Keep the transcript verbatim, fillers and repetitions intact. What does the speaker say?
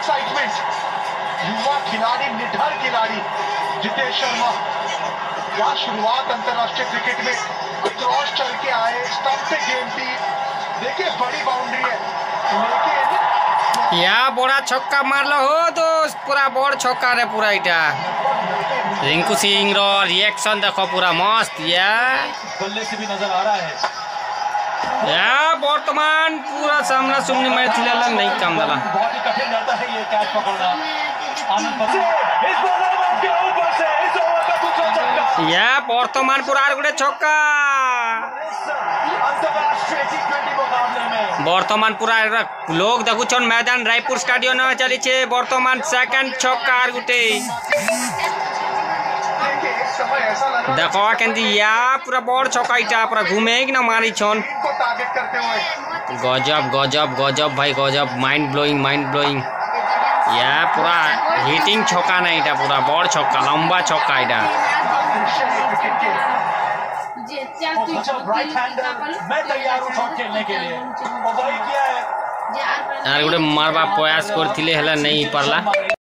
Excitement. युवा खिलाड़ी, निडर खिलाड़ी रितेश शर्मा, क्या शुरुआत अंतरराष्ट्रीय क्रिकेट में। क्रॉस चल के आए, स्टंप पे गेम थी, देखिए बड़ी बाउंड्री है, लेकिन या बड़ा छक्का मारल हो दोस्त, पूरा बड़ छक्का रे पूरा। इटा रिंकू सिंह रो रिएक्शन देखो पूरा मस्त। या बल्ले से भी नजर आ रहा है। या वर्तमान पूरा सामना सुमने में थिला नहीं काम दला। बहुत ही कठिन रहता है ये कैच पकड़ना। आनंद इस बॉलर के ऊपर से इस ओवर का दूसरा छक्का। या वर्तमान पूरा आर गुडे छक्का। अंतरराष्ट्रीय टी ट्वेंटी मुकाबले में वर्तमान पूरा लोग देखु छन मैदान रायपुर स्टेडियम में चली छे। वर्तमान सेकंड छक्का आर गुटे देखो केंदी या पूरा बड़ छक्का। इटा पूरा घूमे कि ना मारी छन। गजब गजब गजब भाई गजब, माइंड ब्लोइंग माइंड ब्लोइंग। या पूरा हिटिंग छक्का ना, इटा पूरा बड़ छक्का, लंबा छक्का। इटा मैं तैयार हूं शॉट खेलने के लिए। और वही किया है। यार गोटे मारवा प्रयास करथिले हला नहीं परला।